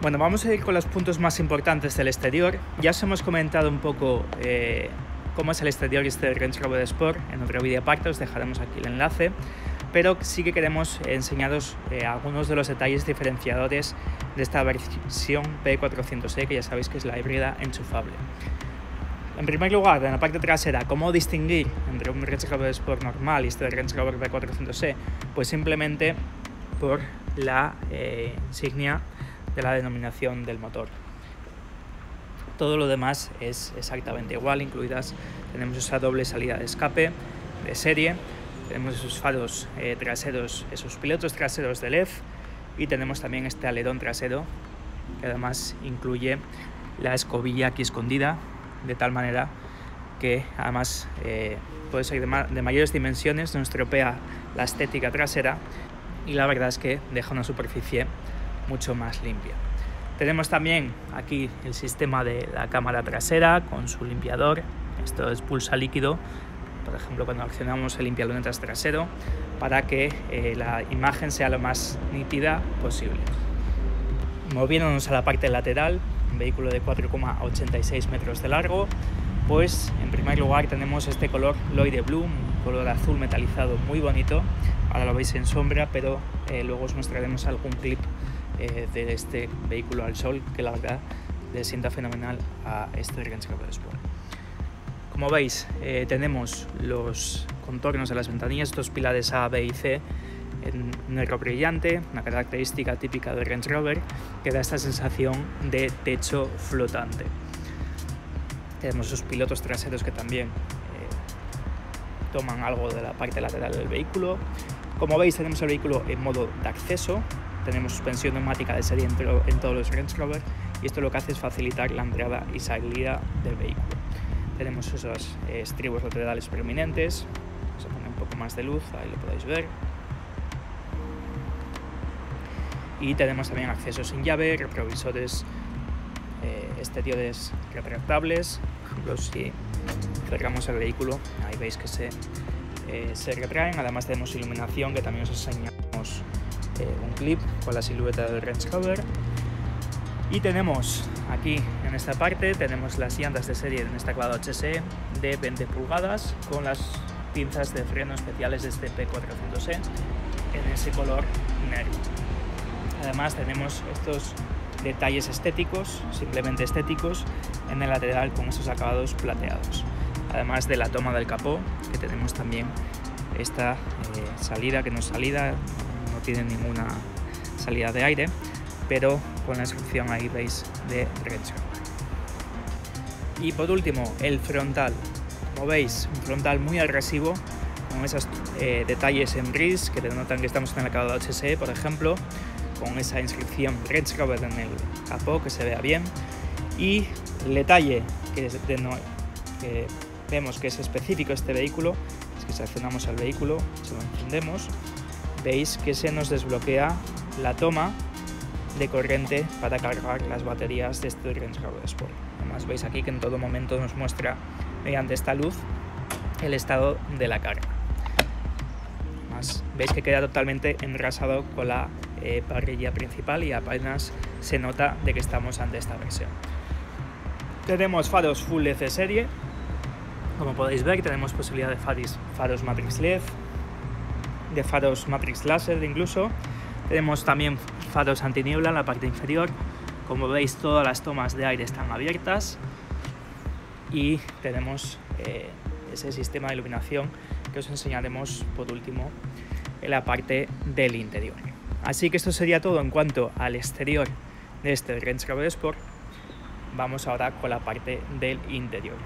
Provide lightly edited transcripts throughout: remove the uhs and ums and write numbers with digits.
Bueno, vamos a ir con los puntos más importantes del exterior. Ya os hemos comentado un poco cómo es el exterior del Range Rover Sport en otro vídeo aparte, os dejaremos aquí el enlace, pero sí que queremos enseñaros algunos de los detalles diferenciadores de esta versión P400e, que ya sabéis que es la híbrida enchufable. En primer lugar, en la parte trasera, ¿cómo distinguir entre un Range Rover Sport normal y este Range Rover P400e? Pues simplemente por la insignia de la denominación del motor. Todo lo demás es exactamente igual, incluidas tenemos esa doble salida de escape de serie, tenemos esos faros traseros, esos pilotos traseros de LED, y tenemos también este alerón trasero que además incluye la escobilla aquí escondida, de tal manera que además puede ser de mayores dimensiones, no estropea la estética trasera y la verdad es que deja una superficie mucho más limpia. Tenemos también aquí el sistema de la cámara trasera con su limpiador. Esto expulsa líquido, por ejemplo cuando accionamos el limpialunetas trasero, para que la imagen sea lo más nítida posible. Moviéndonos a la parte lateral, un vehículo de 4,86 metros de largo, pues en primer lugar tenemos este color Loire Blue, un color azul metalizado muy bonito. Ahora lo veis en sombra, pero luego os mostraremos algún clip de este vehículo al sol que la verdad le sienta fenomenal a este Range Rover Sport. Como veis, tenemos los contornos de las ventanillas, estos pilares A, B y C en negro brillante, una característica típica del Range Rover que da esta sensación de techo flotante. Tenemos esos pilotos traseros que también toman algo de la parte lateral del vehículo. Como veis, tenemos el vehículo en modo de acceso, tenemos suspensión neumática de serie en todos los Range Rover, y esto lo que hace es facilitar la entrada y salida del vehículo. Tenemos esos estribos laterales preeminentes, vamos a poner un poco más de luz, ahí lo podéis ver. Y tenemos también accesos sin llave, retrovisores exteriores retractables. Por ejemplo, si cerramos el vehículo, ahí veis que se retraen. Además tenemos iluminación, que también os enseñamos un clip con la silueta del Range Rover. Y tenemos aquí en esta parte, tenemos las llantas de serie en este acabado HSE de 20 pulgadas con las pinzas de freno especiales de este P400e en ese color negro. Además tenemos estos detalles estéticos, simplemente estéticos, en el lateral con esos acabados plateados. Además de la toma del capó, que tenemos también esta salida, que no es salida, no tiene ninguna salida de aire, pero con la inscripción ahí veis de Range Rover. Y por último, el frontal. Como veis, un frontal muy agresivo, con esos detalles en gris que denotan que estamos en el acabado HSE, por ejemplo, con esa inscripción Range Rover en el capó, que se vea bien. Y el detalle que vemos que es específico de este vehículo es que si accionamos al vehículo, si lo encendemos, veis que se nos desbloquea la toma de corriente para cargar las baterías de este Range Rover Sport. Además veis aquí que en todo momento nos muestra mediante esta luz el estado de la carga. Además veis que queda totalmente enrasado con la parrilla principal y apenas se nota de que estamos ante esta versión. Tenemos faros Full LED de serie, como podéis ver tenemos posibilidad de faros Matrix LED, de faros Matrix Láser incluso. Tenemos también faros antiniebla en la parte inferior. Como veis, todas las tomas de aire están abiertas y tenemos ese sistema de iluminación que os enseñaremos por último en la parte del interior. Así que esto sería todo en cuanto al exterior de este Range Rover Sport. Vamos ahora con la parte del interior.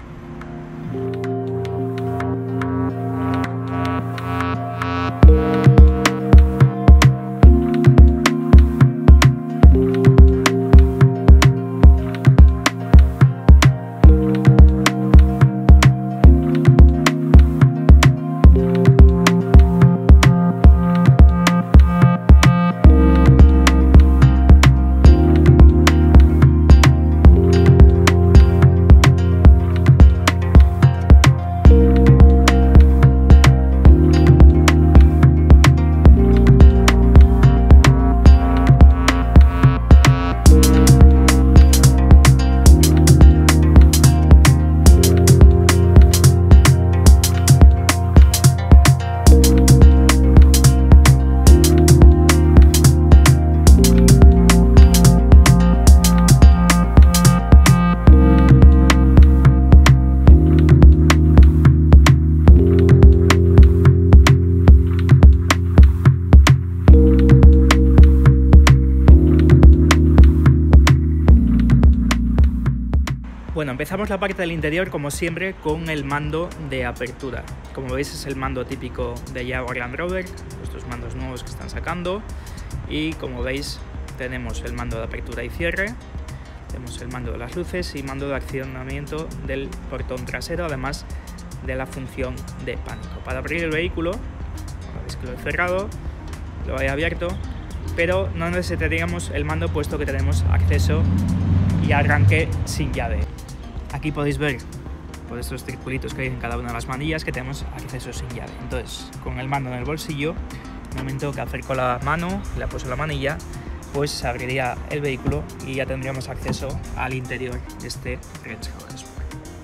Bueno, empezamos la parte del interior como siempre con el mando de apertura. Como veis es el mando típico de Jaguar Land Rover, estos mandos nuevos que están sacando. Y como veis tenemos el mando de apertura y cierre, tenemos el mando de las luces y mando de accionamiento del portón trasero, además de la función de pánico. Para abrir el vehículo, ahora veis que lo he cerrado, lo he abierto, pero no necesitaríamos el mando puesto que tenemos acceso y arranque sin llave. Aquí podéis ver por estos circulitos que hay en cada una de las manillas que tenemos acceso sin llave. Entonces, con el mando en el bolsillo, en el momento que acerco la mano y la puedo en la manilla, pues se abriría el vehículo y ya tendríamos acceso al interior de este Range Rover Sport.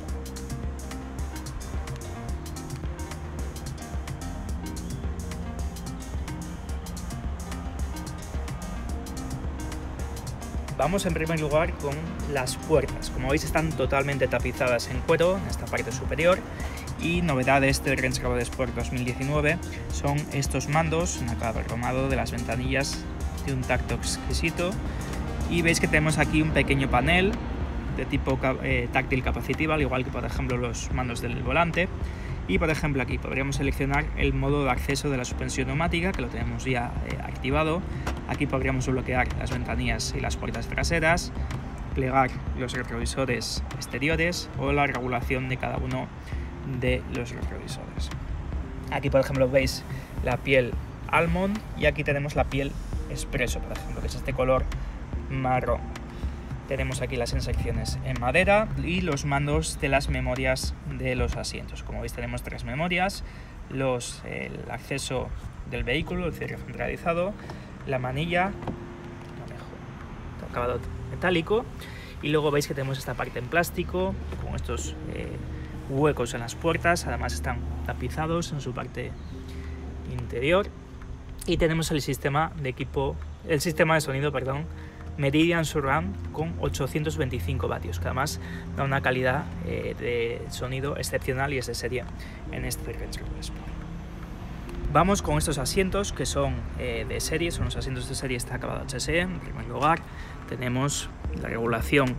Vamos en primer lugar con las puertas. Como veis están totalmente tapizadas en cuero en esta parte superior, y novedad de este Range Rover Sport 2019 son estos mandos en acabado cromado de las ventanillas de un tacto exquisito, y veis que tenemos aquí un pequeño panel de tipo táctil capacitivo, al igual que por ejemplo los mandos del volante. Y por ejemplo aquí podríamos seleccionar el modo de acceso de la suspensión neumática, que lo tenemos ya activado. Aquí podríamos bloquear las ventanillas y las puertas traseras, plegar los retrovisores exteriores o la regulación de cada uno de los retrovisores. Aquí por ejemplo veis la piel Almond y aquí tenemos la piel Espresso, por ejemplo, que es este color marrón. Tenemos aquí las secciones en madera y los mandos de las memorias de los asientos. Como veis tenemos 3 memorias, el acceso del vehículo, el cierre centralizado, la manilla, acabado metálico, y luego veis que tenemos esta parte en plástico con estos huecos en las puertas, además están tapizados en su parte interior, y tenemos el sistema de sonido, Meridian Surround con 825 vatios, que además da una calidad de sonido excepcional y es de serie en este Range Rover Sport. Vamos con estos asientos que son de serie, son los asientos de serie, está acabado HSE. En primer lugar tenemos la regulación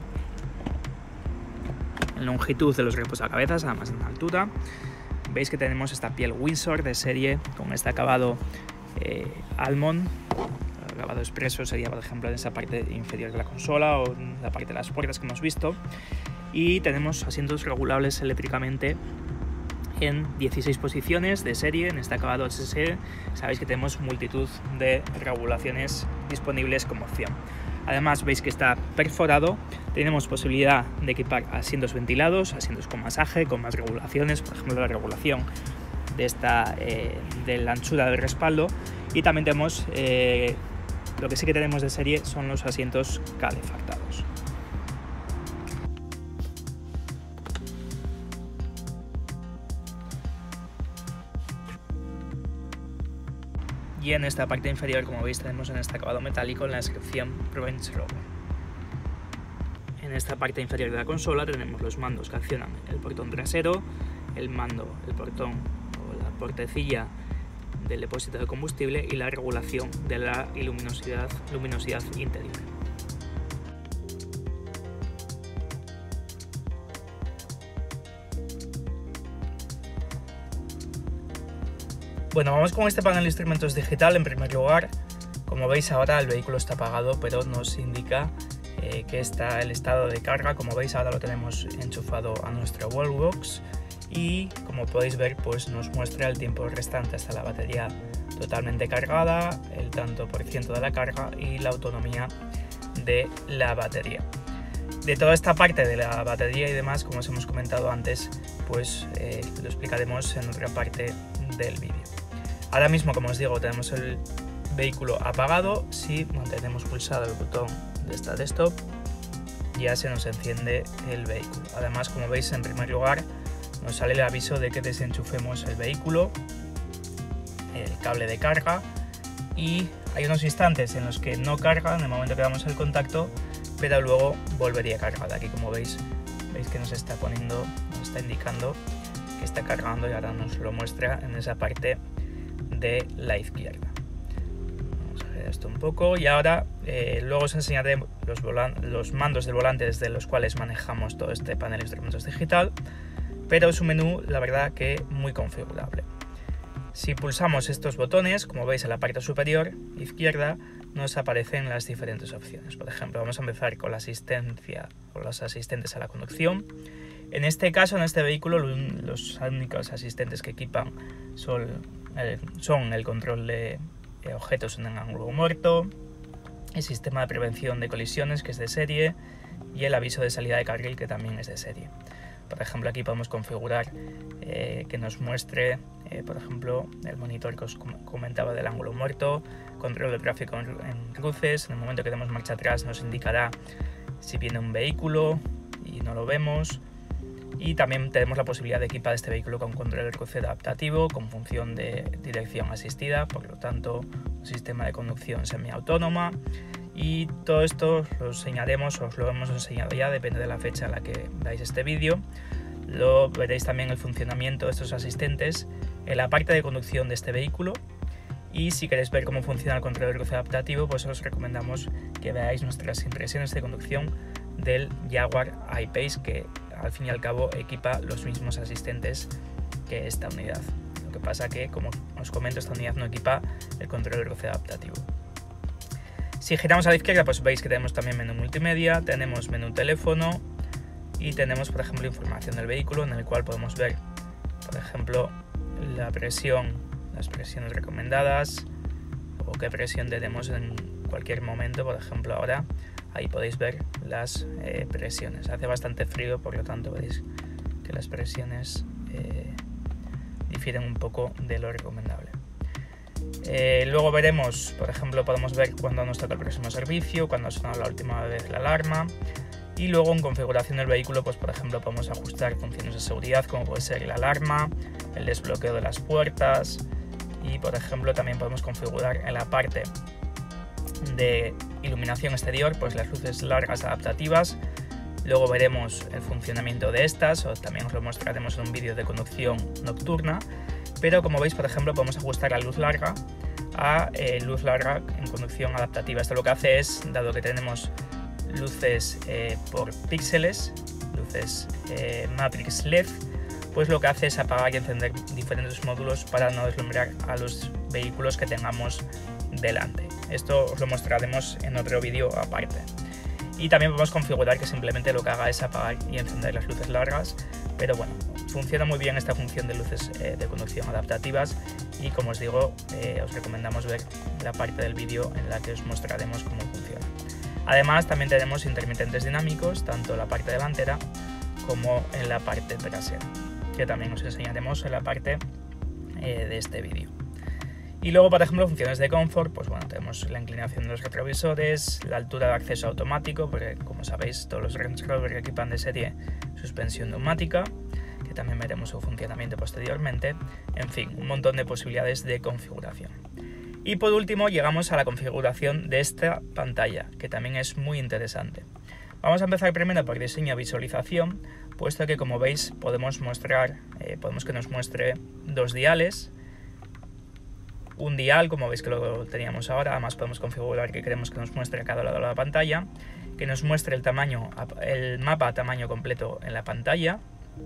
en longitud de los reposacabezas, además en altura. Veis que tenemos esta piel Windsor de serie con este acabado Almond. El acabado Espresso sería, por ejemplo, en esa parte inferior de la consola o en la parte de las puertas que hemos visto. Y tenemos asientos regulables eléctricamente en 16 posiciones de serie en este acabado HSE. Sabéis que tenemos multitud de regulaciones disponibles como opción. Además veis que está perforado, tenemos posibilidad de equipar asientos ventilados, asientos con masaje, con más regulaciones, por ejemplo la regulación de la anchura del respaldo, y también tenemos lo que sí que tenemos de serie son los asientos calefactados. Y en esta parte inferior, como veis, tenemos en este acabado metálico en la descripción Range Rover. En esta parte inferior de la consola tenemos los mandos que accionan el portón trasero, el portón o la portecilla del depósito de combustible y la regulación de la luminosidad interior. Bueno, vamos con este panel de instrumentos digital. En primer lugar, como veis ahora el vehículo está apagado, pero nos indica que está el estado de carga. Como veis ahora lo tenemos enchufado a nuestra wallbox y como podéis ver pues nos muestra el tiempo restante hasta la batería totalmente cargada, el tanto por ciento de la carga y la autonomía de la batería. De toda esta parte de la batería y demás, como os hemos comentado antes, pues lo explicaremos en otra parte del vídeo. Ahora mismo, como os digo, tenemos el vehículo apagado. Si mantenemos pulsado el botón de Start Stop, ya se nos enciende el vehículo. Además, como veis, en primer lugar nos sale el aviso de que desenchufemos el vehículo, el cable de carga, y hay unos instantes en los que no carga en el momento que damos el contacto, pero luego volvería a cargar. Aquí, como veis que nos está indicando que está cargando y ahora nos lo muestra en esa parte de la izquierda. Vamos a esto un poco y ahora luego os enseñaré los mandos del volante desde los cuales manejamos todo este panel de instrumentos digital, pero es un menú, la verdad, que muy configurable. Si pulsamos estos botones, como veis en la parte superior izquierda, nos aparecen las diferentes opciones. Por ejemplo, vamos a empezar con la asistencia o los asistentes a la conducción. En este caso, en este vehículo, los únicos asistentes que equipan son el control de objetos en ángulo muerto, el sistema de prevención de colisiones, que es de serie, y el aviso de salida de carril, que también es de serie. Por ejemplo, aquí podemos configurar que nos muestre, por ejemplo, el monitor que os comentaba del ángulo muerto, control de tráfico en cruces. En el momento que demos marcha atrás nos indicará si viene un vehículo y no lo vemos. Y también tenemos la posibilidad de equipar este vehículo con control de cruce adaptativo, con función de dirección asistida, por lo tanto, un sistema de conducción semiautónoma. Y todo esto lo enseñaremos, os lo hemos enseñado ya, depende de la fecha en la que veáis este vídeo. Lo veréis también el funcionamiento de estos asistentes en la parte de conducción de este vehículo. Y si queréis ver cómo funciona el control de cruce adaptativo, pues os recomendamos que veáis nuestras impresiones de conducción del Jaguar I-Pace, que al fin y al cabo equipa los mismos asistentes que esta unidad. Lo que pasa que, como os comento, esta unidad no equipa el control de cruce adaptativo. Si giramos a la izquierda, pues veis que tenemos también menú multimedia, tenemos menú teléfono y tenemos, por ejemplo, información del vehículo, en el cual podemos ver, por ejemplo, la presión, las presiones recomendadas o qué presión tenemos en cualquier momento. Por ejemplo, ahora ahí podéis ver las presiones. Hace bastante frío, por lo tanto veréis que las presiones difieren un poco de lo recomendable. Luego veremos, por ejemplo, podemos ver cuándo nos toca el próximo servicio, cuándo ha sonado la última vez la alarma. Y luego en configuración del vehículo, pues por ejemplo podemos ajustar funciones de seguridad como puede ser la alarma, el desbloqueo de las puertas y por ejemplo también podemos configurar en la parte de iluminación exterior pues las luces largas adaptativas. Luego veremos el funcionamiento de estas, o también os lo mostraremos en un vídeo de conducción nocturna. Pero como veis, por ejemplo, podemos ajustar la luz larga a luz larga en conducción adaptativa. Esto lo que hace es, dado que tenemos luces por píxeles, luces Matrix LED, pues lo que hace es apagar y encender diferentes módulos para no deslumbrar a los vehículos que tengamos delante. Esto os lo mostraremos en otro vídeo aparte. Y también podemos configurar que simplemente lo que haga es apagar y encender las luces largas, pero bueno, funciona muy bien esta función de luces de conducción adaptativas y como os digo, os recomendamos ver la parte del vídeo en la que os mostraremos cómo funciona. Además también tenemos intermitentes dinámicos, tanto en la parte delantera como en la parte trasera, que también os enseñaremos en la parte de este vídeo. Y luego, por ejemplo, funciones de confort, pues bueno, tenemos la inclinación de los retrovisores, la altura de acceso automático, porque como sabéis todos los Range Rover equipan de serie suspensión neumática, que también veremos su funcionamiento posteriormente. En fin, un montón de posibilidades de configuración. Y por último llegamos a la configuración de esta pantalla, que también es muy interesante. Vamos a empezar primero por diseño y visualización, puesto que como veis podemos que nos muestre dos diales. Un dial, como veis que lo teníamos ahora, además podemos configurar que queremos que nos muestre a cada lado de la pantalla, que nos muestre el mapa a tamaño completo en la pantalla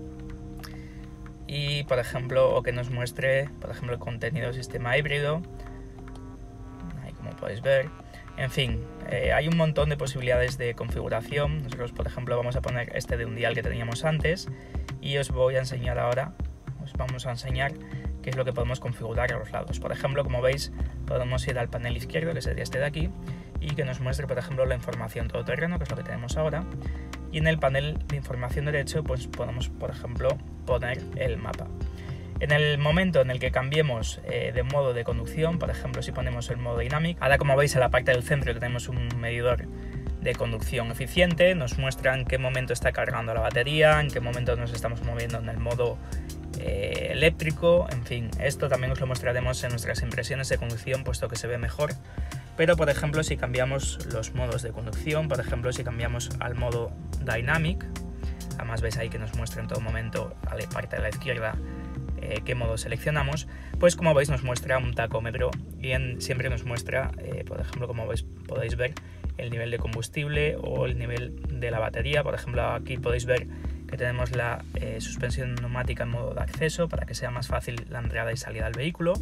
y, por ejemplo, o que nos muestre, por ejemplo, el contenido del sistema híbrido, ahí como podéis ver. En fin, hay un montón de posibilidades de configuración. Nosotros, por ejemplo, vamos a poner este de un dial que teníamos antes y os voy a enseñar ahora, qué es lo que podemos configurar a los lados. Por ejemplo, como veis, podemos ir al panel izquierdo, que sería este de aquí, y que nos muestre, por ejemplo, la información todoterreno, que es lo que tenemos ahora. Y en el panel de información derecho, pues podemos, por ejemplo, poner el mapa. En el momento en el que cambiemos de modo de conducción, por ejemplo, si ponemos el modo Dynamic, ahora como veis en la parte del centro tenemos un medidor de conducción eficiente, nos muestra en qué momento está cargando la batería, en qué momento nos estamos moviendo en el modo eléctrico, en fin, esto también os lo mostraremos en nuestras impresiones de conducción, puesto que se ve mejor. Pero por ejemplo, si cambiamos los modos de conducción, por ejemplo, si cambiamos al modo Dynamic, además veis ahí que nos muestra en todo momento a la parte de la izquierda qué modo seleccionamos, pues como veis nos muestra un tacómetro y siempre nos muestra, por ejemplo, como podéis ver, el nivel de combustible o el nivel de la batería. Por ejemplo, aquí podéis ver que tenemos la suspensión neumática en modo de acceso para que sea más fácil la entrada y salida del vehículo.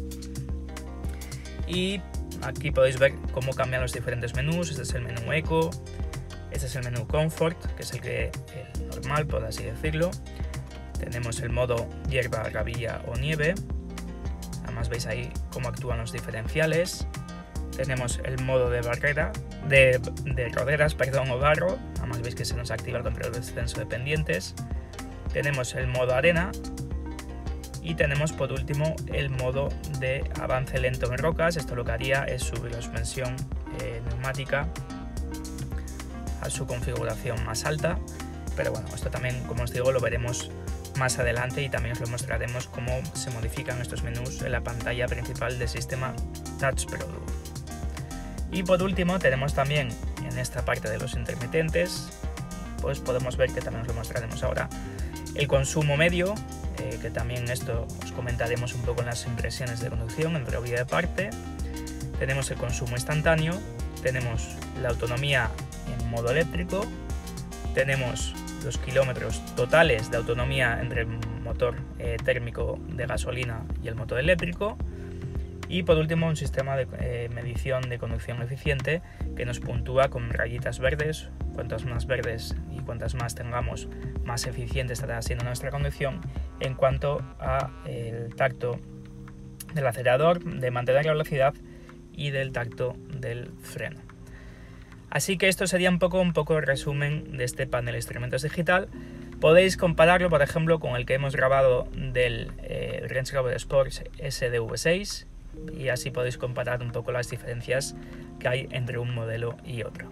Y aquí podéis ver cómo cambian los diferentes menús. Este es el menú Eco, este es el menú Comfort, que es el normal, por así decirlo. Tenemos el modo hierba, gravilla o nieve. Además veis ahí cómo actúan los diferenciales. Tenemos el modo de barrera, de roderas, perdón, o barro. Además veis que se nos activa el control de descenso de pendientes. Tenemos el modo arena. Y tenemos por último el modo de avance lento en rocas. Esto lo que haría es subir la suspensión neumática a su configuración más alta. Pero bueno, esto también, como os digo, lo veremos más adelante y también os lo mostraremos cómo se modifican estos menús en la pantalla principal del sistema Touch Pro Duo. Y por último tenemos también en esta parte de los intermitentes, pues podemos ver, que también os lo mostraremos ahora, el consumo medio, que también esto os comentaremos un poco en las impresiones de conducción en review de parte. Tenemos el consumo instantáneo, tenemos la autonomía en modo eléctrico, tenemos los kilómetros totales de autonomía entre el motor térmico de gasolina y el motor eléctrico. Y por último un sistema de medición de conducción eficiente que nos puntúa con rayitas verdes. Cuantas más verdes y cuantas más tengamos, más eficiente estará siendo nuestra conducción en cuanto a el tacto del acelerador, de mantener la velocidad y del tacto del freno. Así que esto sería un poco el resumen de este panel de instrumentos digital. Podéis compararlo, por ejemplo, con el que hemos grabado del Range Rover Sport SV6 y así podéis comparar un poco las diferencias que hay entre un modelo y otro.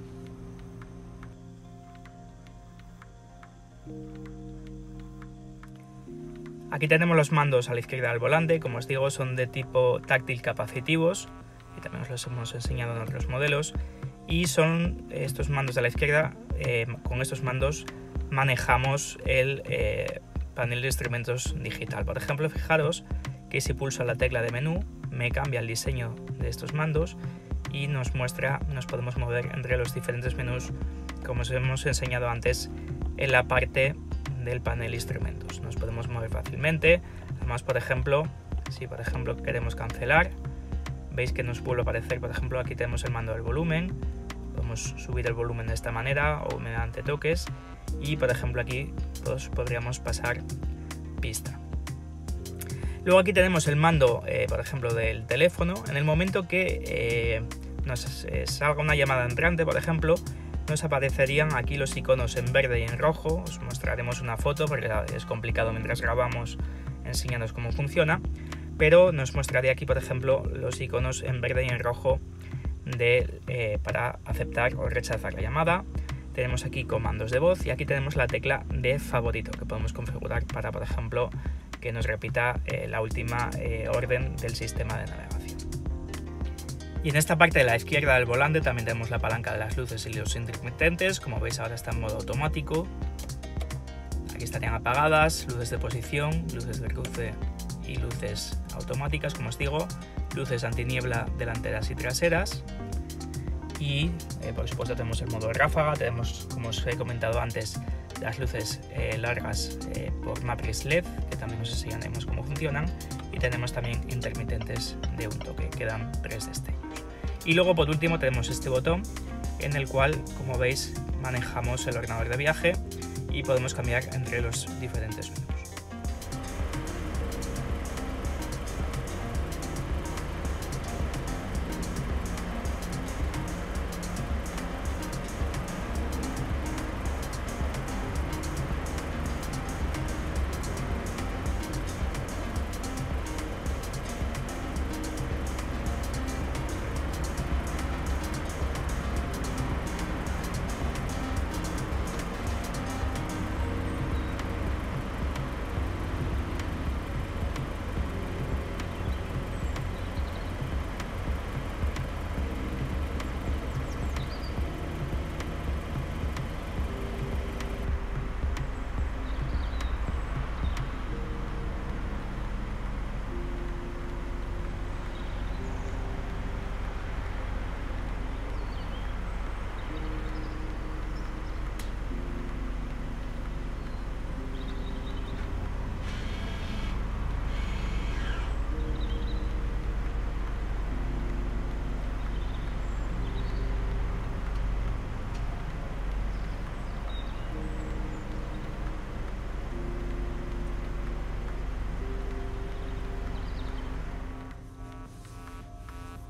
Aquí tenemos los mandos a la izquierda del volante. Como os digo, son de tipo táctil capacitivos y también os los hemos enseñado en otros modelos. Y son estos mandos de la izquierda, con estos mandos manejamos el panel de instrumentos digital. Por ejemplo, fijaros que si pulso la tecla de menú me cambia el diseño de estos mandos y nos podemos mover entre los diferentes menús, como os hemos enseñado antes en la parte del panel de instrumentos. Nos podemos mover fácilmente. Además, por ejemplo, si queremos cancelar, veis que nos vuelve a aparecer, por ejemplo, aquí tenemos el mando del volumen. Podemos subir el volumen de esta manera o mediante toques, y por ejemplo aquí pues podríamos pasar pista. Luego aquí tenemos el mando, por ejemplo, del teléfono. En el momento que nos salga una llamada entrante, por ejemplo, nos aparecerían aquí los iconos en verde y en rojo. Os mostraremos una foto porque es complicado mientras grabamos enseñándoos cómo funciona, pero nos mostraría aquí, por ejemplo, los iconos en verde y en rojo para aceptar o rechazar la llamada. Tenemos aquí comandos de voz y aquí tenemos la tecla de favorito que podemos configurar para, por ejemplo, que nos repita la última orden del sistema de navegación. Y en esta parte de la izquierda del volante también tenemos la palanca de las luces y los intermitentes. Como veis, ahora está en modo automático. Aquí estarían apagadas, luces de posición, luces de cruce y luces automáticas, como os digo, luces antiniebla delanteras y traseras. Y por supuesto tenemos el modo de ráfaga, tenemos, como os he comentado antes, las luces largas por matriz LED, que también os enseñaremos cómo funcionan, y tenemos también intermitentes de un toque, que dan 3 destellos. Y luego por último tenemos este botón en el cual, como veis, manejamos el ordenador de viaje y podemos cambiar entre los diferentes menús.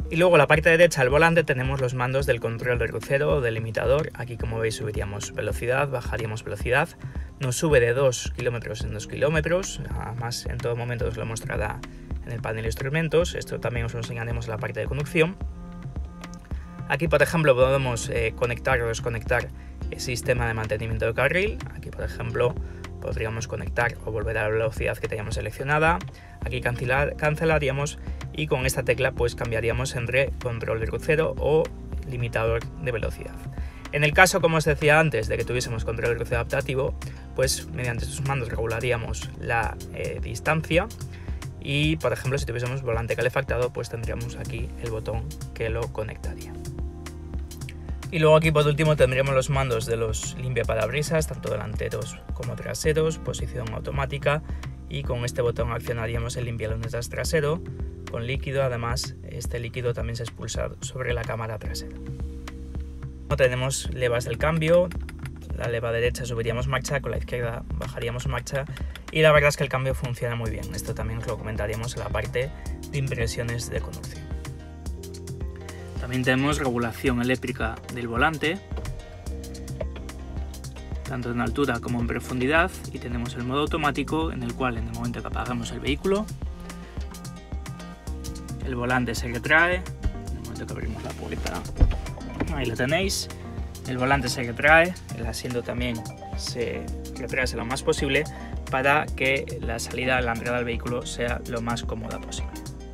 Y luego en la parte derecha del volante tenemos los mandos del control de crucero o del limitador. Aquí, como veis, subiríamos velocidad, bajaríamos velocidad. Nos sube de 2 kilómetros en 2 kilómetros. Además, en todo momento os lo mostrará en el panel de instrumentos. Esto también os lo enseñaremos en la parte de conducción. Aquí, por ejemplo, podemos conectar o desconectar el sistema de mantenimiento de carril. Aquí, por ejemplo, podríamos conectar o volver a la velocidad que teníamos seleccionada. Aquí cancelaríamos y con esta tecla pues cambiaríamos entre control de crucero o limitador de velocidad. En el caso, como os decía antes, de que tuviésemos control de crucero adaptativo, pues mediante estos mandos regularíamos la distancia y, por ejemplo, si tuviésemos volante calefactado, pues tendríamos aquí el botón que lo conectaría. Y luego aquí por último tendríamos los mandos de los limpiaparabrisas, tanto delanteros como traseros, posición automática, y con este botón accionaríamos el limpialunetas trasero con líquido. Además, este líquido también se expulsa sobre la cámara trasera. Tenemos levas del cambio. La leva derecha subiríamos marcha, con la izquierda bajaríamos marcha, y la verdad es que el cambio funciona muy bien. Esto también os lo comentaríamos en la parte de impresiones de conducción. También tenemos regulación eléctrica del volante, tanto en altura como en profundidad, y tenemos el modo automático, en el cual en el momento que apagamos el vehículo, el volante se retrae. En el momento que abrimos la puerta, ahí lo tenéis, el volante se retrae, el asiento también se retrae lo más posible para que la salida, la entrada del vehículo sea lo más cómoda posible.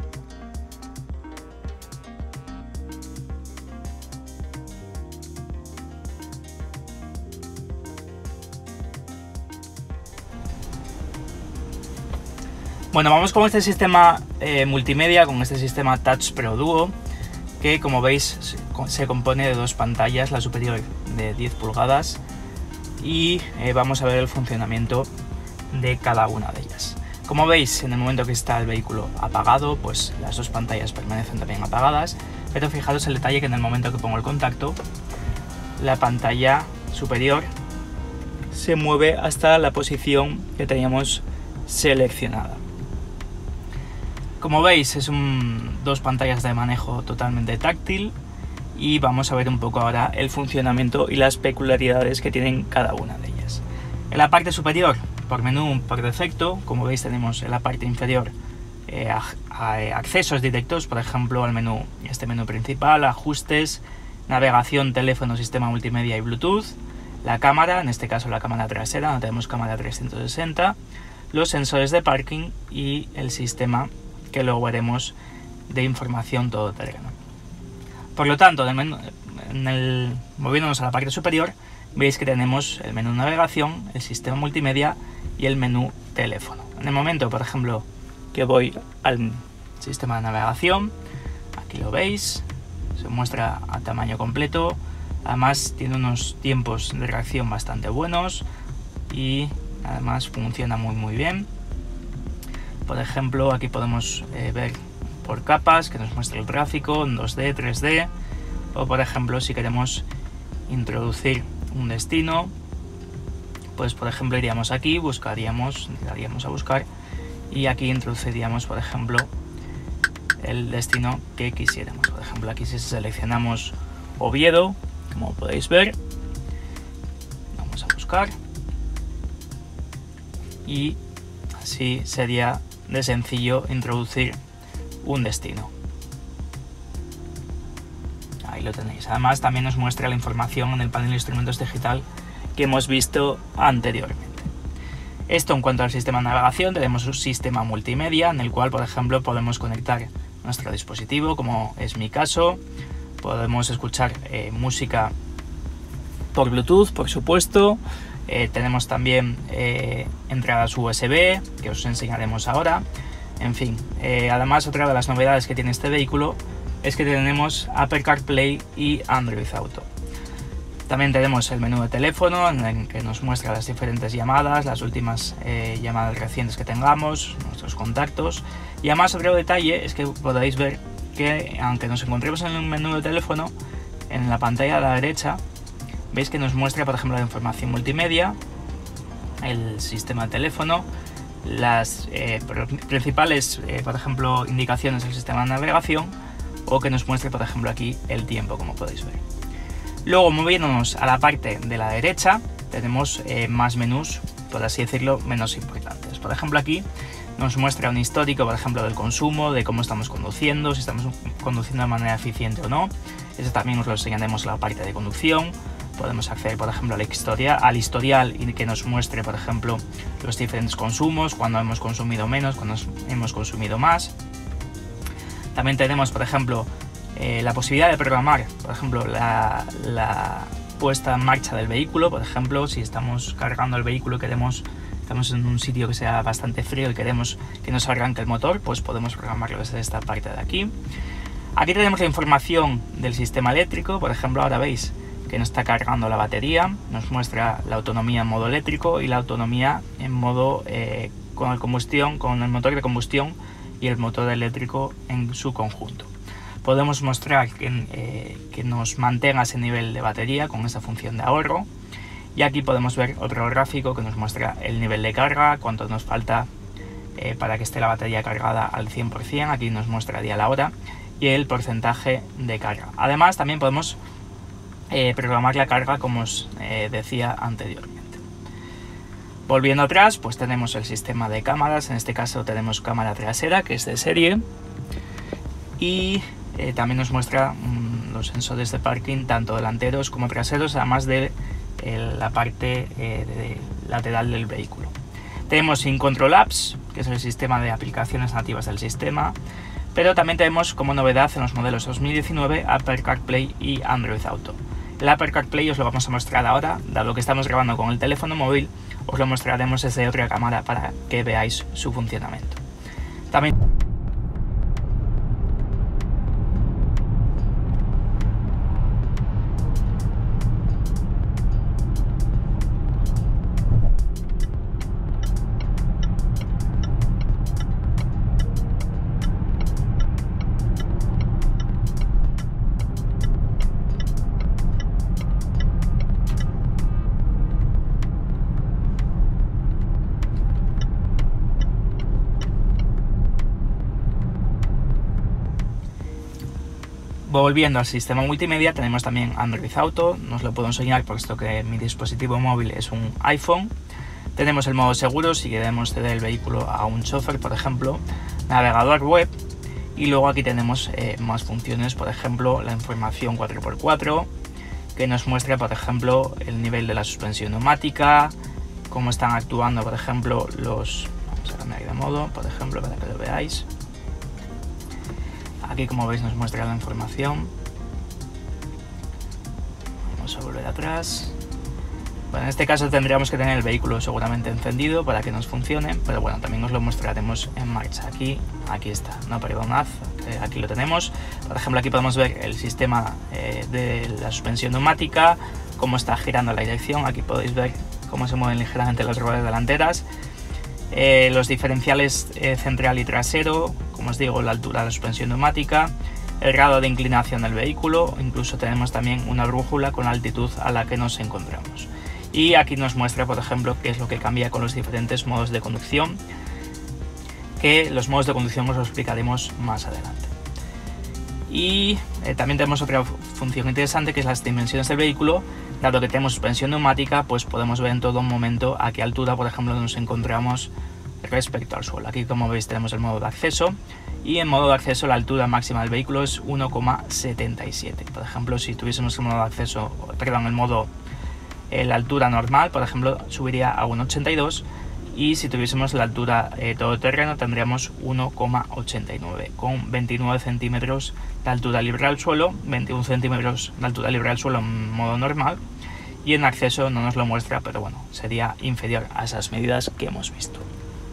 Bueno, vamos con este sistema multimedia, con este sistema Touch Pro Duo, que como veis se compone de dos pantallas, la superior de 10 pulgadas, y vamos a ver el funcionamiento de cada una de ellas. Como veis, en el momento que está el vehículo apagado, pues las dos pantallas permanecen también apagadas, pero fijaros el detalle que en el momento que pongo el contacto, la pantalla superior se mueve hasta la posición que teníamos seleccionada. Como veis, es dos pantallas de manejo totalmente táctil, y vamos a ver un poco ahora el funcionamiento y las peculiaridades que tienen cada una de ellas. En la parte superior, por menú por defecto, como veis tenemos en la parte inferior accesos directos, por ejemplo al menú, este menú principal, ajustes, navegación, teléfono, sistema multimedia y Bluetooth, la cámara, en este caso la cámara trasera, no tenemos cámara 360, los sensores de parking y el sistema que luego veremos de información todoterreno. Por lo tanto, moviéndonos a la parte superior, veis que tenemos el menú navegación, el sistema multimedia y el menú teléfono. En el momento, por ejemplo, que voy al sistema de navegación, aquí lo veis, se muestra a tamaño completo. Además tiene unos tiempos de reacción bastante buenos y además funciona muy bien. Por ejemplo, aquí podemos ver por capas, que nos muestra el tráfico en 2D, 3D, o por ejemplo si queremos introducir un destino, pues por ejemplo iríamos aquí, daríamos a buscar, y aquí introduciríamos por ejemplo el destino que quisiéramos. Por ejemplo, aquí si seleccionamos Oviedo, como podéis ver, vamos a buscar, y así sería de sencillo introducir un destino. Ahí lo tenéis. Además también nos muestra la información en el panel de instrumentos digital que hemos visto anteriormente. Esto en cuanto al sistema de navegación. Tenemos un sistema multimedia en el cual, por ejemplo, podemos conectar nuestro dispositivo, como es mi caso. Podemos escuchar música por Bluetooth, por supuesto. Tenemos también entradas USB, que os enseñaremos ahora. En fin, además otra de las novedades que tiene este vehículo es que tenemos Apple CarPlay y Android Auto. También tenemos el menú de teléfono, en el que nos muestra las diferentes llamadas, las últimas llamadas recientes que tengamos, nuestros contactos. Y además otro detalle es que podéis ver que aunque nos encontremos en el menú de teléfono, en la pantalla a la derecha veis que nos muestra, por ejemplo, la información multimedia, el sistema de teléfono, las principales, por ejemplo, indicaciones del sistema de navegación, o que nos muestre, por ejemplo, aquí el tiempo, como podéis ver. Luego, moviéndonos a la parte de la derecha, tenemos más menús, por así decirlo, menos importantes. Por ejemplo, aquí nos muestra un histórico, por ejemplo, del consumo, de cómo estamos conduciendo, si estamos conduciendo de manera eficiente o no. Eso también nos lo enseñaremos en la parte de conducción. Podemos acceder, por ejemplo, al historial y que nos muestre, por ejemplo, los diferentes consumos, cuando hemos consumido menos, cuando hemos consumido más. También tenemos, por ejemplo, la posibilidad de programar, por ejemplo, la puesta en marcha del vehículo. Por ejemplo, si estamos cargando el vehículo y estamos en un sitio que sea bastante frío y queremos que nos arranque el motor, pues podemos programarlo desde esta parte de aquí. Aquí tenemos la información del sistema eléctrico. Por ejemplo, ahora veis que nos está cargando la batería, nos muestra la autonomía en modo eléctrico y la autonomía en modo con el motor de combustión y el motor eléctrico en su conjunto. Podemos mostrar que nos mantenga ese nivel de batería con esa función de ahorro, y aquí podemos ver otro gráfico que nos muestra el nivel de carga, cuánto nos falta para que esté la batería cargada al 100%. Aquí nos muestra día a la hora y el porcentaje de carga. Además, también podemos programar la carga, como os decía anteriormente. Volviendo atrás, pues tenemos el sistema de cámaras. En este caso tenemos cámara trasera, que es de serie, y también nos muestra los sensores de parking, tanto delanteros como traseros, además de la parte lateral del vehículo. Tenemos InControl Apps, que es el sistema de aplicaciones nativas del sistema, pero también tenemos como novedad en los modelos 2019 Apple CarPlay y Android Auto. El Apple CarPlay os lo vamos a mostrar ahora, dado que estamos grabando con el teléfono móvil, os lo mostraremos desde otra cámara para que veáis su funcionamiento. También volviendo al sistema multimedia, tenemos también Android Auto. No os lo puedo enseñar puesto que mi dispositivo móvil es un iPhone. Tenemos el modo seguro si queremos ceder el vehículo a un chofer, por ejemplo, navegador web, y luego aquí tenemos más funciones, por ejemplo, la información 4x4, que nos muestra, por ejemplo, el nivel de la suspensión neumática, cómo están actuando, por ejemplo, vamos a cambiar de modo, por ejemplo, para que lo veáis. Aquí, como veis, nos muestra la información. Vamos a volver atrás. Bueno, en este caso tendríamos que tener el vehículo seguramente encendido para que nos funcione, pero bueno, también os lo mostraremos en marcha. Aquí está, no perdonad, aquí lo tenemos. Por ejemplo, aquí podemos ver el sistema de la suspensión neumática, cómo está girando la dirección. Aquí podéis ver cómo se mueven ligeramente las ruedas delanteras. Los diferenciales central y trasero, como os digo, la altura de la suspensión neumática, el grado de inclinación del vehículo, incluso tenemos también una brújula con la altitud a la que nos encontramos. Y aquí nos muestra, por ejemplo, qué es lo que cambia con los diferentes modos de conducción, que los modos de conducción os lo explicaremos más adelante. Y también tenemos otra función interesante, que es las dimensiones del vehículo. Dado que tenemos suspensión neumática, pues podemos ver en todo momento a qué altura, por ejemplo, nos encontramos respecto al suelo. Aquí, como veis, tenemos el modo de acceso, y en modo de acceso la altura máxima del vehículo es 1,77. Por ejemplo, si tuviésemos el modo de acceso, la altura normal, por ejemplo, subiría a 1,82, y si tuviésemos la altura todoterreno tendríamos 1,89, con 29 centímetros de altura libre al suelo, 21 centímetros de altura libre al suelo en modo normal, y en acceso no nos lo muestra, pero bueno, sería inferior a esas medidas que hemos visto.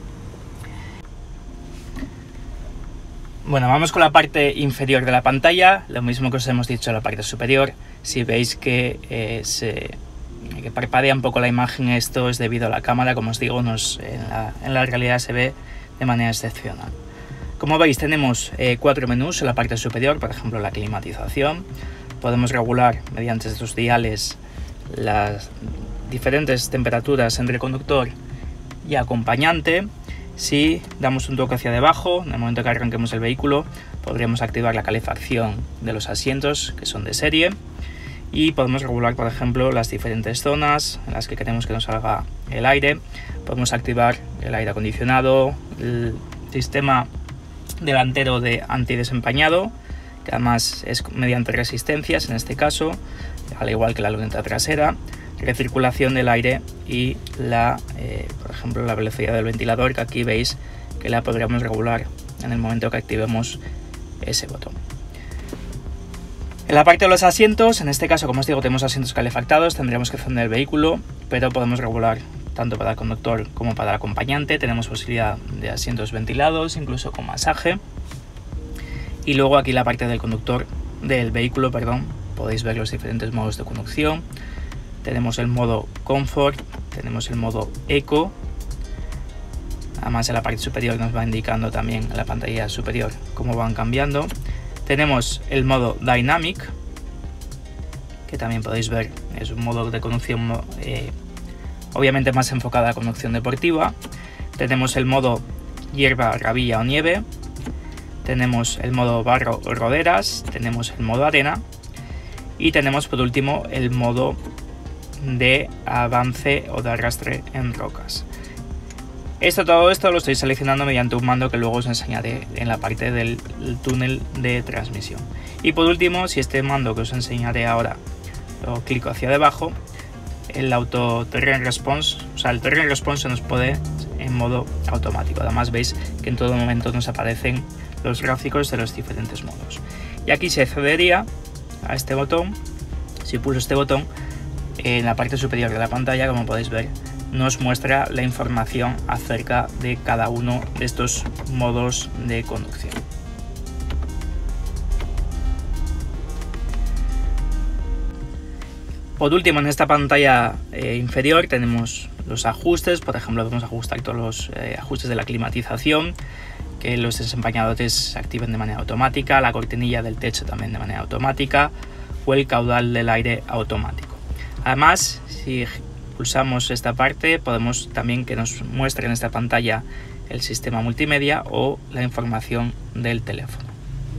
Bueno, vamos con la parte inferior de la pantalla, lo mismo que os hemos dicho en la parte superior. Si veis que parpadea un poco la imagen, esto es debido a la cámara, como os digo, en la realidad se ve de manera excepcional. Como veis, tenemos 4 menús en la parte superior, por ejemplo la climatización. Podemos regular mediante estos diales las diferentes temperaturas entre conductor y acompañante. Si damos un toque hacia debajo, en el momento que arranquemos el vehículo, podríamos activar la calefacción de los asientos que son de serie y podemos regular, por ejemplo, las diferentes zonas en las que queremos que nos salga el aire. Podemos activar el aire acondicionado, el sistema delantero de antidesempañado, que además es mediante resistencias en este caso, al igual que la luneta trasera, recirculación del aire y por ejemplo, la velocidad del ventilador, que aquí veis que la podríamos regular en el momento que activemos ese botón. En la parte de los asientos, en este caso, como os digo, tenemos asientos calefactados, tendremos que encender el vehículo, pero podemos regular tanto para el conductor como para el acompañante. Tenemos posibilidad de asientos ventilados, incluso con masaje. Y luego aquí en la parte del vehículo, podéis ver los diferentes modos de conducción. Tenemos el modo Comfort, tenemos el modo Eco. Además, en la parte superior nos va indicando también en la pantalla superior cómo van cambiando. Tenemos el modo Dynamic, que también podéis ver, es un modo de conducción obviamente más enfocado a la conducción deportiva. Tenemos el modo hierba, rabilla o nieve. Tenemos el modo barro o roderas. Tenemos el modo arena. Y tenemos por último el modo de avance o de arrastre en rocas. Todo esto lo estoy seleccionando mediante un mando que luego os enseñaré en la parte del túnel de transmisión. Y por último, si este mando que os enseñaré ahora lo clico hacia debajo, el Auto Terrain Response, el Terrain Response se nos pone en modo automático. Además veis que en todo momento nos aparecen los gráficos de los diferentes modos. Y aquí se accedería a este botón. Si pulso este botón, en la parte superior de la pantalla, como podéis ver, nos muestra la información acerca de cada uno de estos modos de conducción. Por último, en esta pantalla inferior tenemos los ajustes. Por ejemplo, podemos ajustar todos los ajustes de la climatización, que los desempañadores se activen de manera automática, la cortinilla del techo también de manera automática o el caudal del aire automático. Además, si pulsamos esta parte, podemos también que nos muestre en esta pantalla el sistema multimedia o la información del teléfono.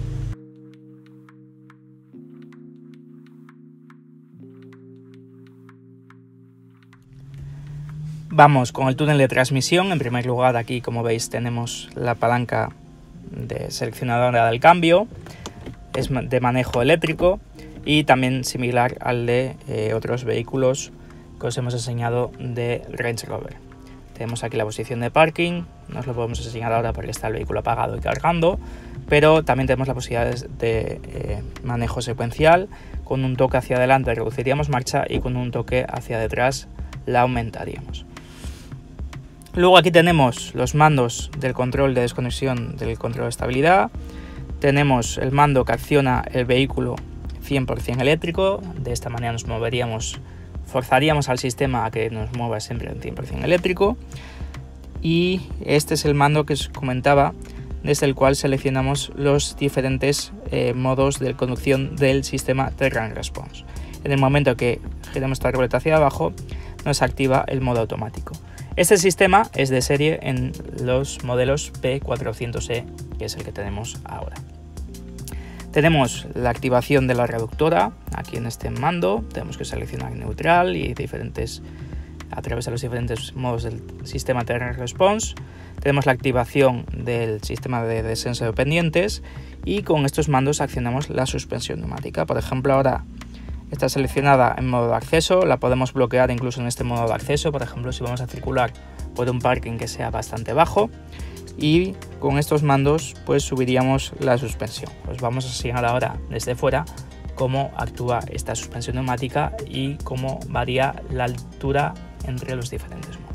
Vamos con el túnel de transmisión. En primer lugar, aquí, como veis, tenemos la palanca seleccionadora del cambio, es de manejo eléctrico y también similar al de otros vehículos que os hemos enseñado de Range Rover. Tenemos aquí la posición de parking, no os lo podemos enseñar ahora porque está el vehículo apagado y cargando, pero también tenemos la posibilidad de manejo secuencial. Con un toque hacia adelante reduciríamos marcha y con un toque hacia detrás la aumentaríamos. Luego aquí tenemos los mandos del control de desconexión del control de estabilidad. Tenemos el mando que acciona el vehículo 100% eléctrico. De esta manera forzaríamos al sistema a que nos mueva siempre en 100% eléctrico. Y este es el mando que os comentaba, desde el cual seleccionamos los diferentes modos de conducción del sistema Terrain Response. En el momento que giremos esta ruleta hacia abajo, nos activa el modo automático. Este sistema es de serie en los modelos P400e, que es el que tenemos ahora. Tenemos la activación de la reductora aquí en este mando. Tenemos que seleccionar neutral y a través de los diferentes modos del sistema Terrain Response. Tenemos la activación del sistema de descenso de pendientes y con estos mandos accionamos la suspensión neumática. Por ejemplo, ahora está seleccionada en modo de acceso, la podemos bloquear incluso en este modo de acceso. Por ejemplo, si vamos a circular por un parking que sea bastante bajo, y con estos mandos pues subiríamos la suspensión. Os vamos a enseñar ahora desde fuera cómo actúa esta suspensión neumática y cómo varía la altura entre los diferentes modos.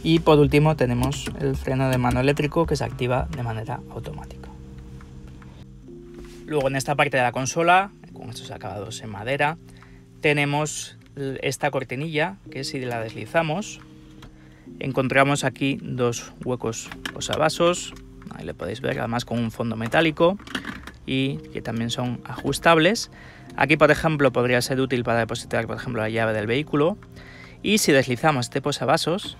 Y por último tenemos el freno de mano eléctrico que se activa de manera automática. Luego en esta parte de la consola, con estos acabados en madera, tenemos esta cortinilla que si la deslizamos encontramos aquí dos huecos posavasos, ahí le podéis ver, además con un fondo metálico y que también son ajustables. Aquí por ejemplo podría ser útil para depositar por ejemplo la llave del vehículo, y si deslizamos este posavasos,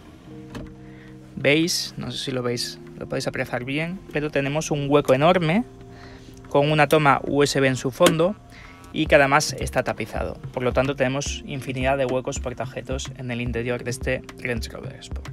veis, no sé si lo veis, lo podéis apreciar bien, pero tenemos un hueco enorme con una toma USB en su fondo y que además está tapizado. Por lo tanto tenemos infinidad de huecos portaobjetos en el interior de este Range Rover Sport.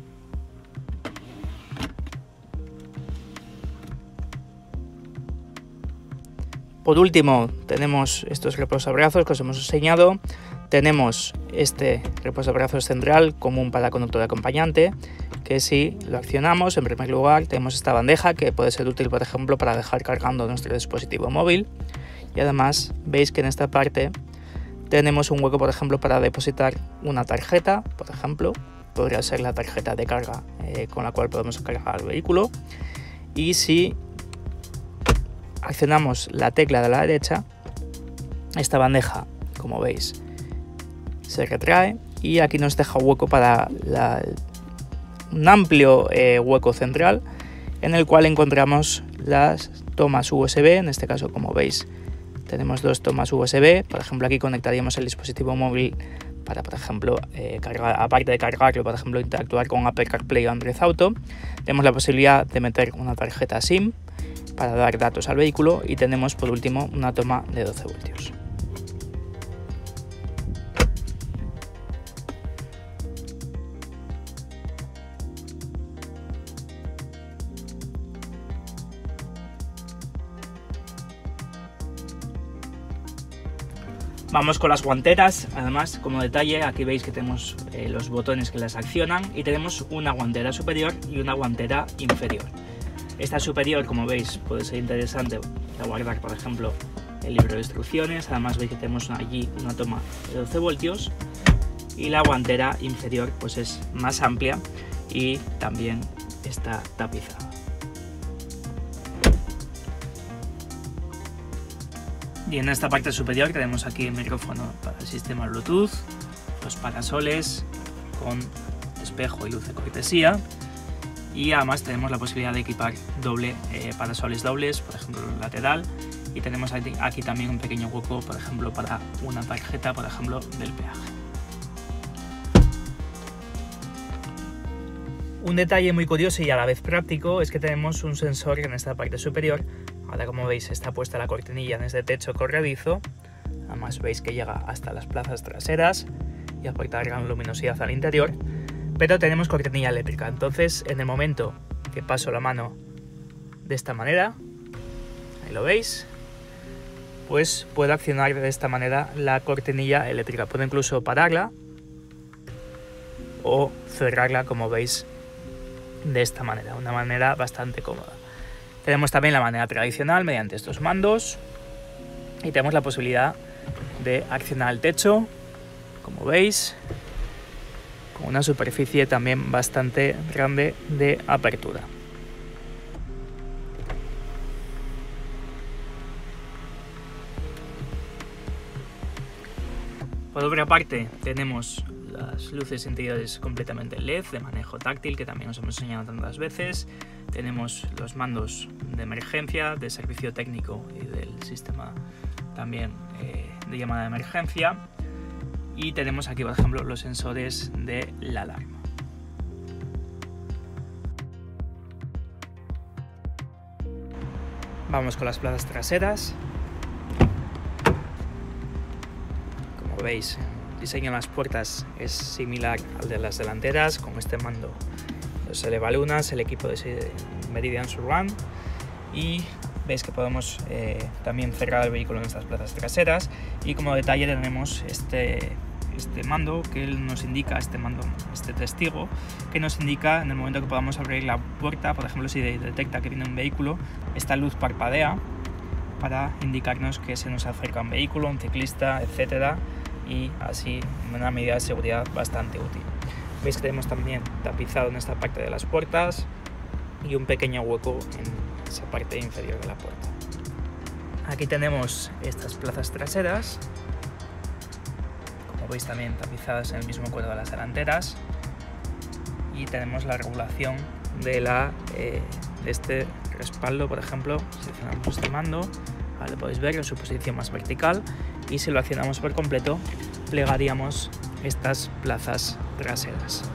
Por último tenemos estos reposabrazos que os hemos enseñado. Tenemos este reposabrazos central común para conductor de acompañante, que si lo accionamos, en primer lugar tenemos esta bandeja que puede ser útil por ejemplo para dejar cargando nuestro dispositivo móvil. Y además veis que en esta parte tenemos un hueco por ejemplo para depositar una tarjeta, por ejemplo, podría ser la tarjeta de carga con la cual podemos cargar el vehículo. Y si accionamos la tecla de la derecha, esta bandeja, como veis, se retrae y aquí nos deja hueco para un amplio hueco central en el cual encontramos las tomas USB. En este caso, como veis, tenemos dos tomas USB. Por ejemplo, aquí conectaríamos el dispositivo móvil para, por ejemplo, cargar, aparte de cargarlo, por ejemplo, interactuar con Apple CarPlay o Android Auto. Tenemos la posibilidad de meter una tarjeta SIM para dar datos al vehículo y tenemos por último una toma de 12 voltios. Vamos con las guanteras. Además, como detalle, aquí veis que tenemos los botones que las accionan y tenemos una guantera superior y una guantera inferior. Esta superior, como veis, puede ser interesante para guardar, por ejemplo, el libro de instrucciones. Además veis que tenemos allí una toma de 12 voltios y la guantera inferior pues es más amplia y también está tapizada. Y en esta parte superior tenemos aquí el micrófono para el sistema Bluetooth, los parasoles con espejo y luz de cortesía, y además tenemos la posibilidad de equipar parasoles dobles, por ejemplo lateral, y tenemos aquí también un pequeño hueco, por ejemplo, para una tarjeta, por ejemplo, del peaje. Un detalle muy curioso y a la vez práctico es que tenemos un sensor en esta parte superior. Ahora, como veis, está puesta la cortinilla en este techo corredizo. Además veis que llega hasta las plazas traseras y aporta gran luminosidad al interior. Pero tenemos cortinilla eléctrica, entonces en el momento que paso la mano de esta manera, ahí lo veis, pues puedo accionar de esta manera la cortinilla eléctrica. Puedo incluso pararla o cerrarla, como veis, de esta manera, una manera bastante cómoda. Tenemos también la manera tradicional mediante estos mandos y tenemos la posibilidad de accionar el techo, como veis, con una superficie también bastante grande de apertura. Por otra parte tenemos las luces interiores completamente LED de manejo táctil, que también os hemos enseñado tantas veces. Tenemos los mandos de emergencia, de servicio técnico y del sistema también de llamada de emergencia. Y tenemos aquí, por ejemplo, los sensores de la alarma. Vamos con las plazas traseras. Como veis, el diseño de las puertas es similar al de las delanteras, con este mando se eleva lunas, el equipo de Meridian Surround, y veis que podemos también cerrar el vehículo en estas plazas traseras. Y como detalle tenemos este mando que nos indica, este testigo que nos indica en el momento que podamos abrir la puerta. Por ejemplo, si detecta que viene un vehículo, esta luz parpadea para indicarnos que se nos acerca un vehículo, un ciclista, etcétera, y así una medida de seguridad bastante útil. Veis que tenemos también tapizado en esta parte de las puertas y un pequeño hueco en esa parte inferior de la puerta. Aquí tenemos estas plazas traseras, como veis también tapizadas en el mismo cuero de las delanteras, y tenemos la regulación de este respaldo. Por ejemplo, seleccionamos este mando, ahora lo podéis ver en su posición más vertical, y si lo accionamos por completo plegaríamos estas plazas traseras.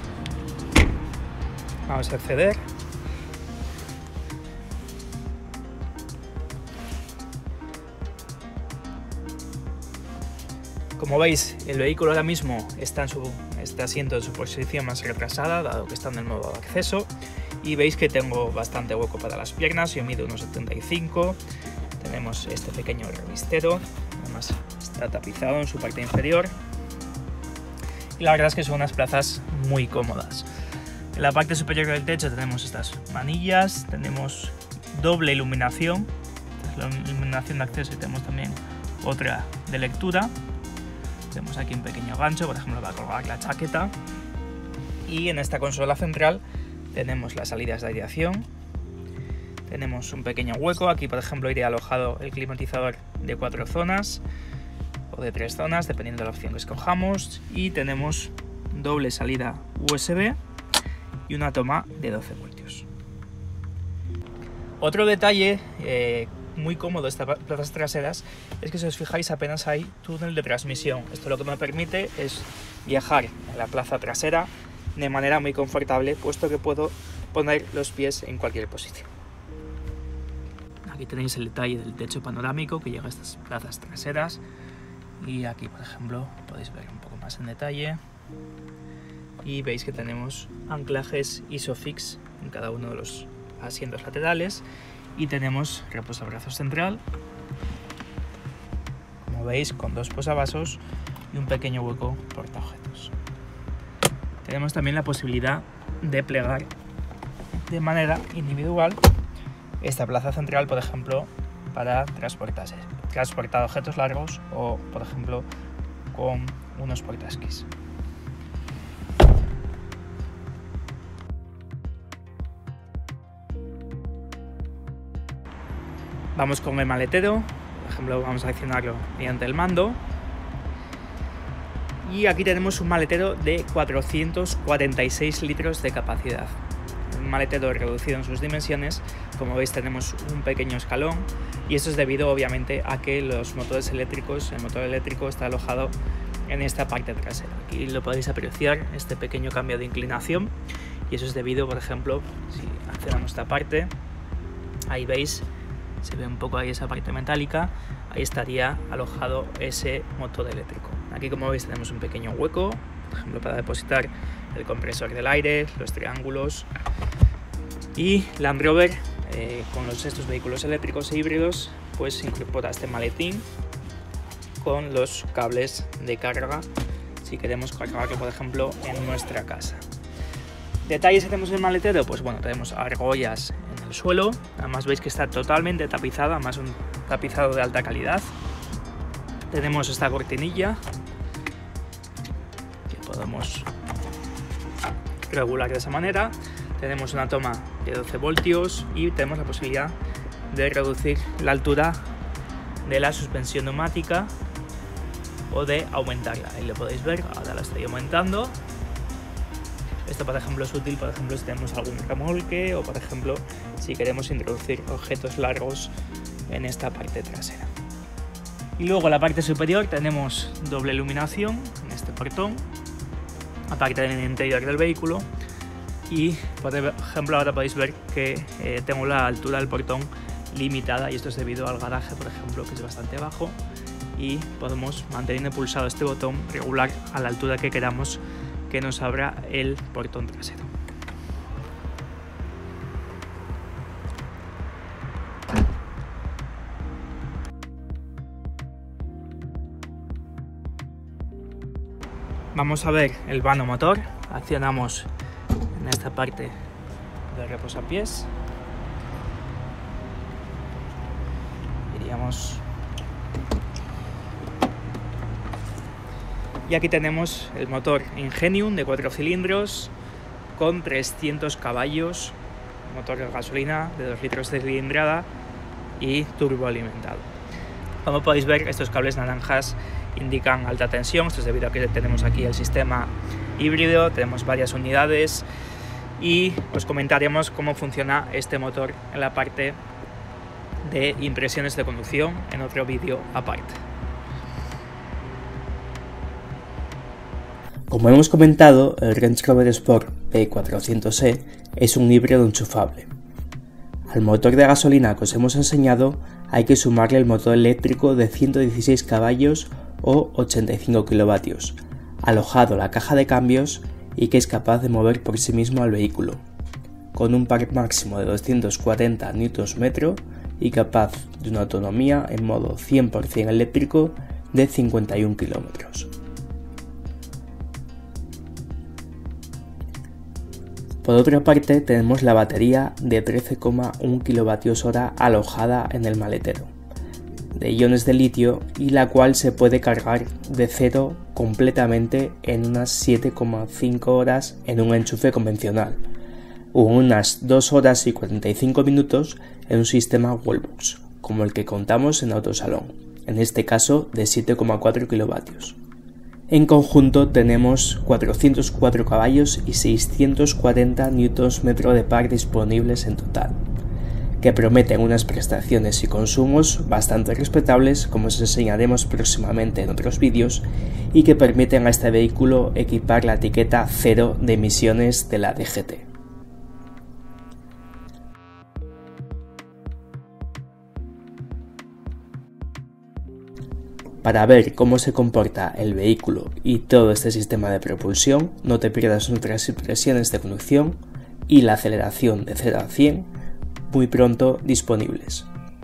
Vamos a acceder. Como veis, el vehículo ahora mismo está este asiento en su posición más retrasada, dado que está en el modo de acceso, y veis que tengo bastante hueco para las piernas. Yo mido unos 75. Tenemos este pequeño revistero, además está tapizado en su parte inferior, y la verdad es que son unas plazas muy cómodas. En la parte superior del techo tenemos estas manillas, tenemos doble iluminación, esta es la iluminación de acceso, y tenemos también otra de lectura. Tenemos aquí un pequeño gancho, por ejemplo, para colgar la chaqueta, y en esta consola central tenemos las salidas de aireación. Tenemos un pequeño hueco, aquí por ejemplo iría alojado el climatizador de 4 zonas o de 3 zonas, dependiendo de la opción que escojamos, y tenemos doble salida USB y una toma de 12 voltios. Otro detalle muy cómodo de estas plazas traseras es que, si os fijáis, apenas hay túnel de transmisión. Esto lo que me permite es viajar en la plaza trasera de manera muy confortable, puesto que puedo poner los pies en cualquier posición. Aquí tenéis el detalle del techo panorámico que llega a estas plazas traseras, y aquí por ejemplo podéis ver un poco más en detalle, y veis que tenemos anclajes ISOFIX en cada uno de los asientos laterales, y tenemos reposabrazos central, como veis, con 2 posavasos y un pequeño hueco portaobjetos. Tenemos también la posibilidad de plegar de manera individual esta plaza central, por ejemplo, para transportar objetos largos, o por ejemplo con unos portaesquís. Vamos con el maletero. Por ejemplo, vamos a accionarlo mediante el mando, y aquí tenemos un maletero de 446 litros de capacidad. Un maletero reducido en sus dimensiones. Como veis, tenemos un pequeño escalón, y esto es debido obviamente a que el motor eléctrico está alojado en esta parte trasera. Aquí lo podéis apreciar, este pequeño cambio de inclinación, y eso es debido, por ejemplo, si accionamos esta parte, ahí veis, se ve un poco ahí esa parte metálica, ahí estaría alojado ese motor eléctrico. Aquí, como veis, tenemos un pequeño hueco, por ejemplo, para depositar el compresor del aire, los triángulos. Y Land Rover, con estos vehículos eléctricos e híbridos, pues incorpora este maletín con los cables de carga, si queremos cargarlo, por ejemplo, en nuestra casa. Detalles que tenemos en el maletero, pues bueno, tenemos argollas en el suelo, además veis que está totalmente tapizada, además un tapizado de alta calidad. Tenemos esta cortinilla que podemos regular de esa manera. Tenemos una toma de 12 voltios y tenemos la posibilidad de reducir la altura de la suspensión neumática o de aumentarla. Ahí lo podéis ver, ahora la estoy aumentando. Esto, por ejemplo, es útil, por ejemplo, si tenemos algún remolque, o por ejemplo si queremos introducir objetos largos en esta parte trasera. Y luego en la parte superior tenemos doble iluminación en este portón, aparte del interior del vehículo. Y por ejemplo, ahora podéis ver que tengo la altura del portón limitada, y esto es debido al garaje, por ejemplo, que es bastante bajo, y podemos, manteniendo pulsado este botón, regular a la altura que queramos que nos abra el portón trasero. Vamos a ver el vano motor. Accionamos en esta parte del reposapiés. Y aquí tenemos el motor Ingenium de 4 cilindros con 300 caballos, motor de gasolina de 2 litros de cilindrada y turboalimentado. Como podéis ver, estos cables naranjas indican alta tensión. Esto es debido a que tenemos aquí el sistema híbrido, tenemos varias unidades y os comentaremos cómo funciona este motor en la parte de impresiones de conducción en otro vídeo aparte. Como hemos comentado, el Range Rover Sport P400e es un híbrido enchufable. Al motor de gasolina que os hemos enseñado hay que sumarle el motor eléctrico de 116 caballos o 85 kilovatios, alojado en la caja de cambios y que es capaz de mover por sí mismo al vehículo, con un par máximo de 240 Nm y capaz de una autonomía en modo 100% eléctrico de 51 km. Por otra parte, tenemos la batería de 13,1 kWh alojada en el maletero, de iones de litio, y la cual se puede cargar de cero completamente en unas 7,5 horas en un enchufe convencional, o unas 2 horas y 45 minutos en un sistema Wallbox, como el que contamos en Autosalón, en este caso de 7,4 kilovatios. En conjunto tenemos 404 caballos y 640 Nm de par disponibles en total, que prometen unas prestaciones y consumos bastante respetables, como os enseñaremos próximamente en otros vídeos, y que permiten a este vehículo equipar la etiqueta cero de emisiones de la DGT. Para ver cómo se comporta el vehículo y todo este sistema de propulsión, no te pierdas nuestras impresiones de conducción y la aceleración de 0 a 100 muy pronto disponibles.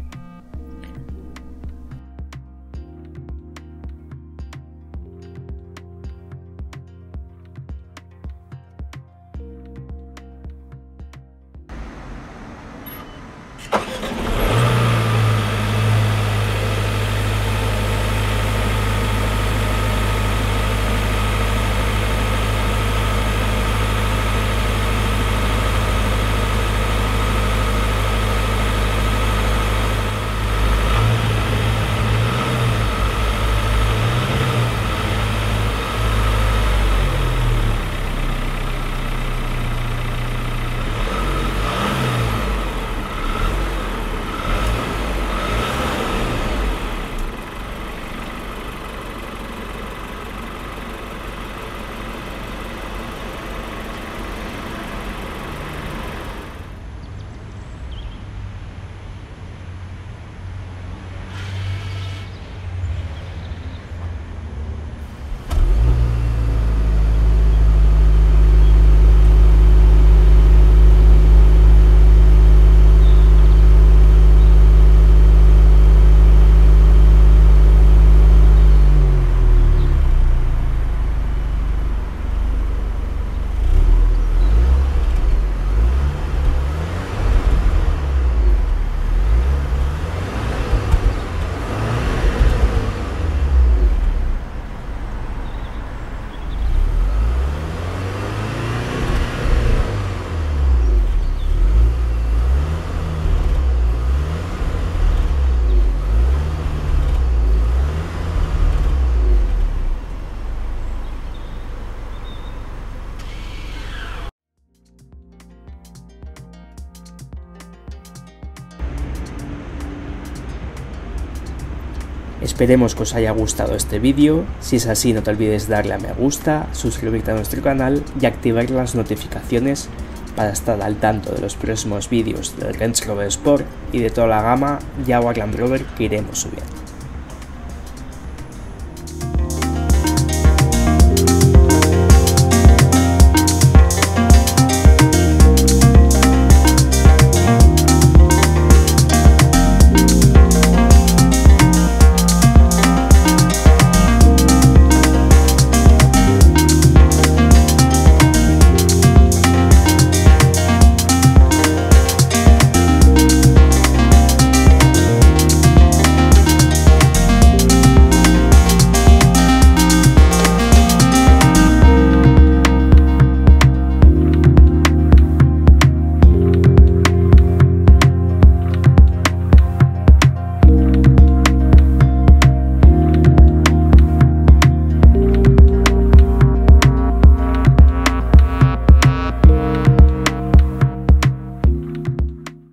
Esperemos que os haya gustado este vídeo. Si es así, no te olvides darle a me gusta, suscribirte a nuestro canal y activar las notificaciones para estar al tanto de los próximos vídeos del Range Rover Sport y de toda la gama Jaguar Land Rover que iremos subiendo.